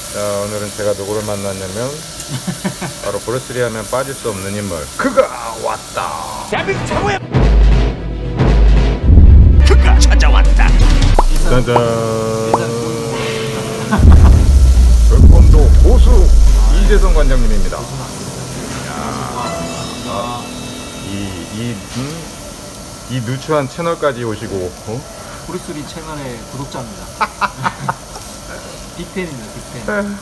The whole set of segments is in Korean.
자, 오늘은 제가 누구를 만났냐면 바로 브루스리 하면 빠질 수 없는 인물, 그가 왔다. 대한민국 최고의 그가 찾아왔다. 짜잔. 별권도 고수 이재성 관장님입니다. 이 누추한 채널까지 오시고, 브루스리 채널의 구독자입니다. 빅팬입니다, 빅팬.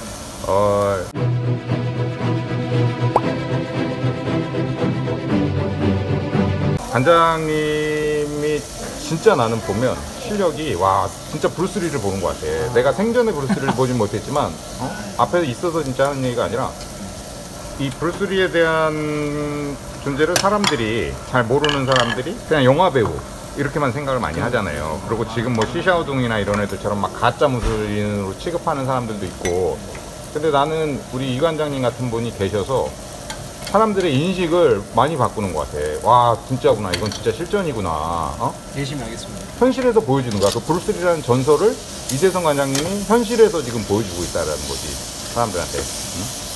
관장님이 진짜 나는 보면 실력이, 와, 진짜 브루스리를 보는 것 같아. 내가 생전에 브루스리를 보진 못했지만 앞에 있어서 진짜 하는 얘기가 아니라, 이 브루스리에 대한 존재를 사람들이, 잘 모르는 사람들이 그냥 영화배우 이렇게만 생각을 많이 하잖아요. 그리고 지금 뭐 시샤오둥이나 이런 애들처럼 막 가짜 무술인으로 취급하는 사람들도 있고. 근데 나는 우리 이 관장님 같은 분이 계셔서 사람들의 인식을 많이 바꾸는 것 같아. 와, 진짜구나, 이건 진짜 실전이구나. 열심히 하겠습니다. 현실에서 보여주는 거야. 그 브루스리라는 전설을 이재성 관장님이 현실에서 지금 보여주고 있다는 거지, 사람들한테. 응?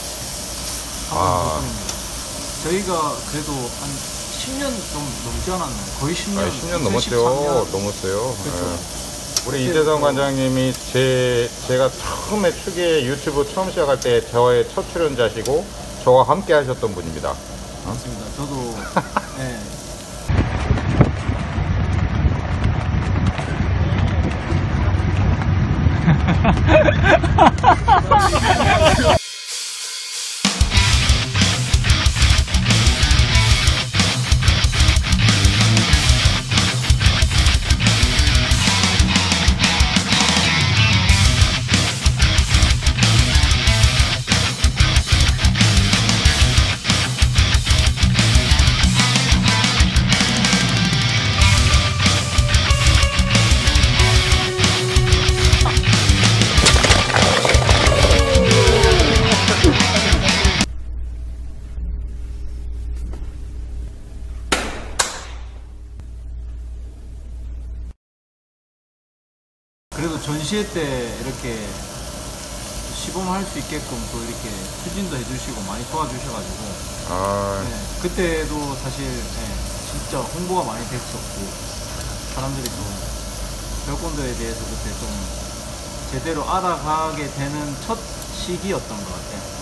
저희가 그래도 한 10년 좀 넘지 않았나요? 거의 10년. 10년 넘었죠. 넘었어요. 그렇죠. 네. 우리 이재성 관장님이 제가 처음에 축에 유튜브 처음 시작할 때 저의 첫 출연자시고 저와 함께 하셨던 분입니다. 맞습니다. 저도 네. 그래도 전시회 때 이렇게 시범할 수 있게끔 또 이렇게 추진도 해주시고 많이 도와주셔가지고 네, 그때도 사실 진짜 홍보가 많이 됐었고 사람들이 또 별권도에 대해서 그때 좀 제대로 알아가게 되는 첫 시기였던 것 같아요.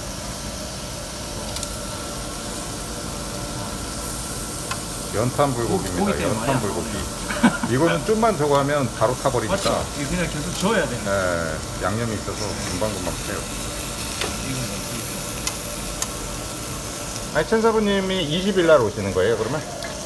연탄 불고기입니다. 연탄 불고기. 이거는 좀만 저거 하면 바로 타버리니까. 맞죠? 이거 그냥 계속 저어야 되는 거예요. 네, 양념이 있어서 금방금방 타요. 아니, 천사부님이 20일 날 오시는 거예요, 그러면?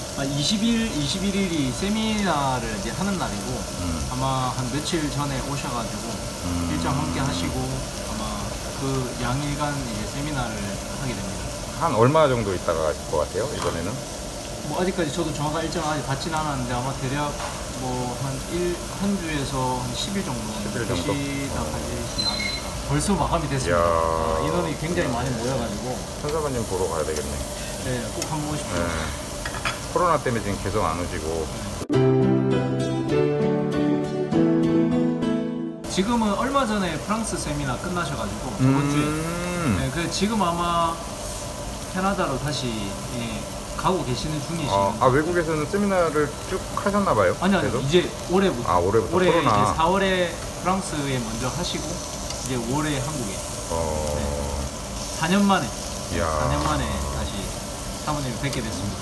21일이 세미나를 이제 하는 날이고 아마 한 며칠 전에 오셔가지고 일정 함께 하시고 아마 그 양일간 이제 세미나를 하게 됩니다. 한 얼마 정도 있다가 가실 것 같아요, 이번에는? 뭐 아직까지 저도 정확한 일정을 아직 받진 않았는데 아마 대략 뭐 한 주에서 한 10일 정도 10일 정도? 시다 가지지 않을까. 벌써 마감이 됐습니다. 인원이 굉장히 많이 모여가지고 천사부님 보러 가야 되겠네. 네, 꼭 한번 오고 싶어요. 네. 코로나 때문에 지금 계속 안 오시고. 지금은 얼마 전에 프랑스 세미나 끝나셔가지고 저번 주에 네, 그래서 지금 아마 캐나다로 다시 가고 계시는 중이시죠. 외국에서는 세미나를 쭉 하셨나봐요? 아니요, 이제 올해부터. 올해부터 올해 코로나. 이제 4월에 프랑스에 먼저 하시고 이제 5월에 한국에. 네. 4년 만에. 이야. 4년 만에 다시 사모님을 뵙게 됐습니다.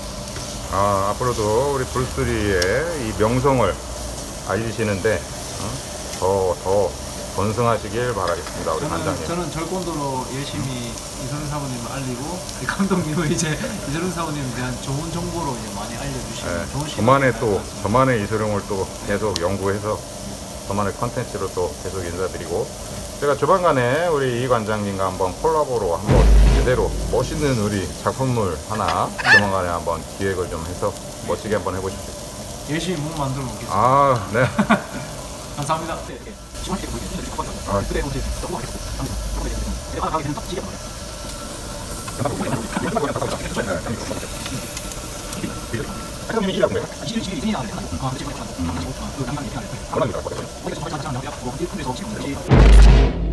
앞으로도 우리 브루스리의 이 명성을 알리시는데 더 번성하시길 바라겠습니다, 우리 관장님. 저는 절권도로 열심히 이선훈 사모님을 알리고 우리 감독님은 이제 이선훈 사모님에 대한 좋은 정보로 이제 많이 알려주시면 좋은 시간. 저만의 이소룡을 또 계속 연구해서 저만의 컨텐츠로 또 계속 인사드리고, 제가 조만간에 우리 이 관장님과 한번 콜라보로 한번 제대로 멋있는 우리 작품물 하나 조만간에 한번 기획을 좀 해서 멋지게 한번 해보십시오. 열심히 몸 만들어 놓겠습니다. 네. 감사합니다. 네.